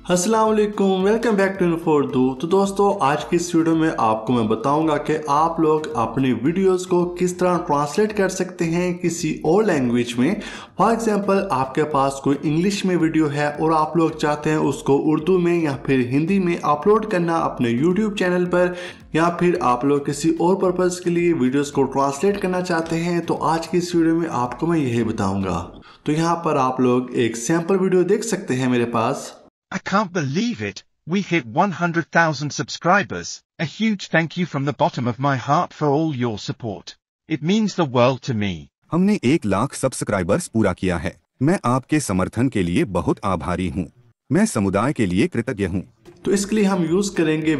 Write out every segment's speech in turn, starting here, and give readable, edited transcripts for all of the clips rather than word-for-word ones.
अस्सलाम वालेकुम, welcome back to info. तो दोस्तों, आज की इस वीडियो में आपको मैं बताऊंगा कि आप लोग अपनी वीडियोस को किस तरह ट्रांसलेट कर सकते हैं किसी और लैंग्वेज में। फॉर एग्जांपल, आपके पास कोई इंग्लिश में वीडियो है और आप लोग चाहते हैं उसको उर्दू में या फिर हिंदी में अपलोड करना अपने यूट्यूब चैनल पर, या फिर आप लोग किसी और पर्पज़ के लिए वीडियोस को ट्रांसलेट करना चाहते हैं, तो आज की इस वीडियो में आपको मैं यही बताऊंगा। तो यहाँ पर आप लोग एक सैम्पल वीडियो देख सकते हैं मेरे पास। I can't believe it. We hit 100,000 subscribers. A huge thank you from the bottom of my heart for all your support. It means the world to me. हमने 1 लाख सब्सक्राइबर्स पूरा किया है। मैं आपके समर्थन के लिए बहुत आभारी हूँ। मैं समुदाय के लिए कृतज्ञ हूँ। तो इसके लिए हम यूज करेंगे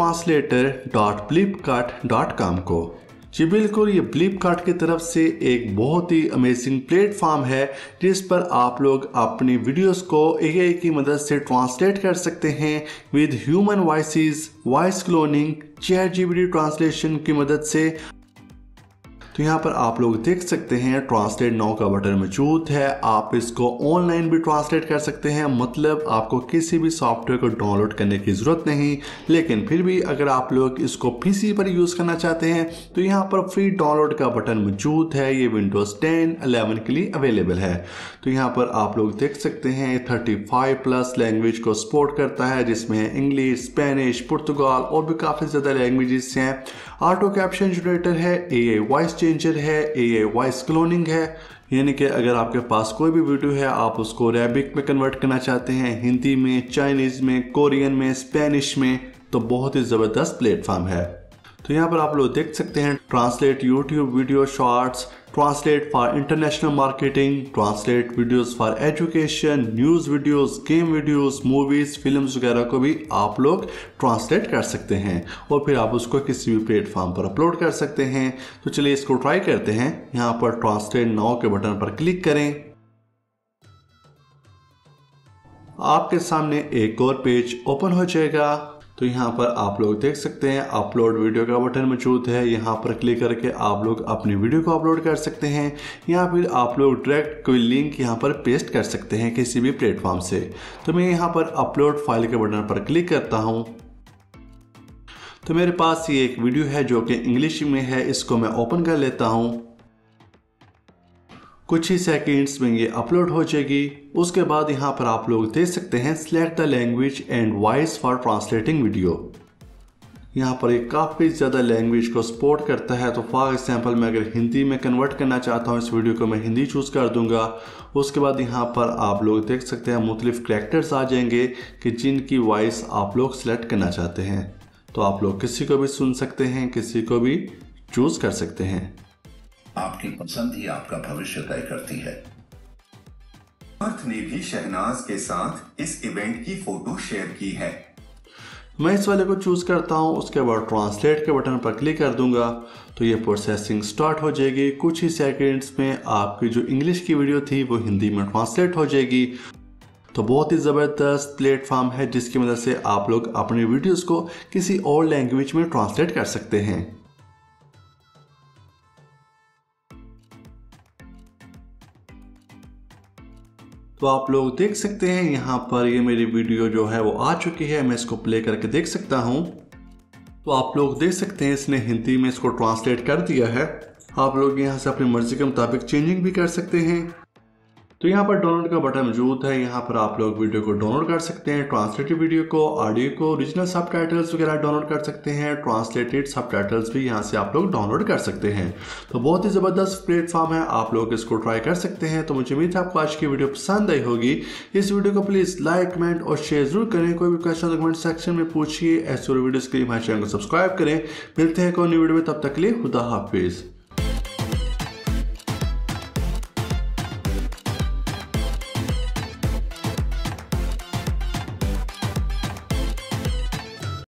videotranslator.blipkart.com को। जी बिल्कुल, ये फ्लिपकार्ट की तरफ से एक बहुत ही अमेजिंग प्लेटफॉर्म है जिस पर आप लोग अपनी वीडियोस को एआई की मदद से ट्रांसलेट कर सकते हैं with human voices, voice cloning, ChatGPT translation की मदद से। तो यहाँ पर आप लोग देख सकते हैं ट्रांसलेट नाउ का बटन मौजूद है। आप इसको ऑनलाइन भी ट्रांसलेट कर सकते हैं, मतलब आपको किसी भी सॉफ्टवेयर को डाउनलोड करने की ज़रूरत नहीं। लेकिन फिर भी अगर आप लोग इसको पीसी पर यूज़ करना चाहते हैं तो यहाँ पर फ्री डाउनलोड का बटन मौजूद है। ये विंडोज़ 10, 11 के लिए अवेलेबल है। तो यहाँ पर आप लोग देख सकते हैं 35+ लैंग्वेज को सपोर्ट करता है, जिसमें इंग्लिश, स्पेनिश, पुर्तगाल और भी काफ़ी ज़्यादा लैंग्वेजेस हैं। ऑटो कैप्शन जनरेटर है, एआई वॉइस चेंजर है, एआई वॉइस क्लोनिंग है, यानी कि अगर आपके पास कोई भी वीडियो है आप उसको अरेबिक में कन्वर्ट करना चाहते हैं, हिंदी में, चाइनीज़ में, कोरियन में, स्पेनिश में, तो बहुत ही ज़बरदस्त प्लेटफॉर्म है। तो यहाँ पर आप लोग देख सकते हैं translate YouTube video shorts, translate for international marketing, translate videos for education, news videos, game videos, movies, films वगैरह को भी आप लोग ट्रांसलेट कर सकते हैं और फिर आप उसको किसी भी प्लेटफॉर्म पर अपलोड कर सकते हैं। तो चलिए इसको ट्राई करते हैं। यहाँ पर ट्रांसलेट नाउ के बटन पर क्लिक करें। आपके सामने एक और पेज ओपन हो जाएगा। तो यहाँ पर आप लोग देख सकते हैं अपलोड वीडियो का बटन मौजूद है। यहाँ पर क्लिक करके आप लोग अपनी वीडियो को अपलोड कर सकते हैं, या फिर आप लोग डायरेक्ट कोई लिंक यहाँ पर पेस्ट कर सकते हैं किसी भी प्लेटफॉर्म से। तो मैं यहाँ पर अपलोड फाइल के बटन पर क्लिक करता हूँ। तो मेरे पास ये एक वीडियो है जो कि इंग्लिश में है, इसको मैं ओपन कर लेता हूँ। कुछ ही सेकंड्स में ये अपलोड हो जाएगी। उसके बाद यहाँ पर आप लोग देख सकते हैं select the language and voice for translating video. यहाँ पर ये काफ़ी ज़्यादा लैंग्वेज को सपोर्ट करता है। तो फॉर एग्जांपल मैं अगर हिंदी में कन्वर्ट करना चाहता हूँ इस वीडियो को, मैं हिंदी चूज़ कर दूंगा। उसके बाद यहाँ पर आप लोग देख सकते हैं मुख्तलिफ कैरेक्टर्स आ जाएंगे कि जिनकी वॉइस आप लोग सिलेक्ट करना चाहते हैं। तो आप लोग किसी को भी सुन सकते हैं, किसी को भी चूज़ कर सकते हैं। आपकी पसंद ही आपका भविष्य तय करती है। अर्थ ने भी शहनाज के साथ इस इवेंट की फोटो शेयर की है। मैं इस वाले को चूज करता हूं। उसके बाद ट्रांसलेट के बटन पर क्लिक कर दूंगा तो ये प्रोसेसिंग स्टार्ट हो जाएगी। कुछ ही सेकंड्स में आपकी जो इंग्लिश की वीडियो थी वो हिंदी में ट्रांसलेट हो जाएगी। तो बहुत ही ज़बरदस्त प्लेटफॉर्म है जिसकी मदद से आप लोग अपनी वीडियोस को किसी और लैंग्वेज में ट्रांसलेट कर सकते हैं। तो आप लोग देख सकते हैं यहाँ पर ये मेरी वीडियो जो है वो आ चुकी है। मैं इसको प्ले करके देख सकता हूँ। तो आप लोग देख सकते हैं इसने हिंदी में इसको ट्रांसलेट कर दिया है। आप लोग यहाँ से अपनी मर्जी के मुताबिक चेंजिंग भी कर सकते हैं। तो यहाँ पर डाउनलोड का बटन मौजूद है। यहाँ पर आप लोग वीडियो को डाउनलोड कर सकते हैं, ट्रांसलेटेड वीडियो को, ऑडियो को, ओरिजिनल सबटाइटल्स वगैरह डाउनलोड कर सकते हैं। ट्रांसलेटेड सबटाइटल्स भी यहाँ से आप लोग डाउनलोड कर सकते हैं। तो बहुत ही ज़बरदस्त प्लेटफॉर्म है, आप लोग इसको ट्राई कर सकते हैं। तो मुझे उम्मीद है आपको आज की वीडियो पसंद आई होगी। इस वीडियो को प्लीज़ लाइक, कमेंट और शेयर जरूर करें। कोई भी क्वेश्चन कमेंट सेक्शन में पूछिए। ऐसे वीडियोज़ के लिए हमारे चैनल को सब्सक्राइब करें। मिलते हैं कोई नई वीडियो में, तब तक के लिए खुदा हाफिज़।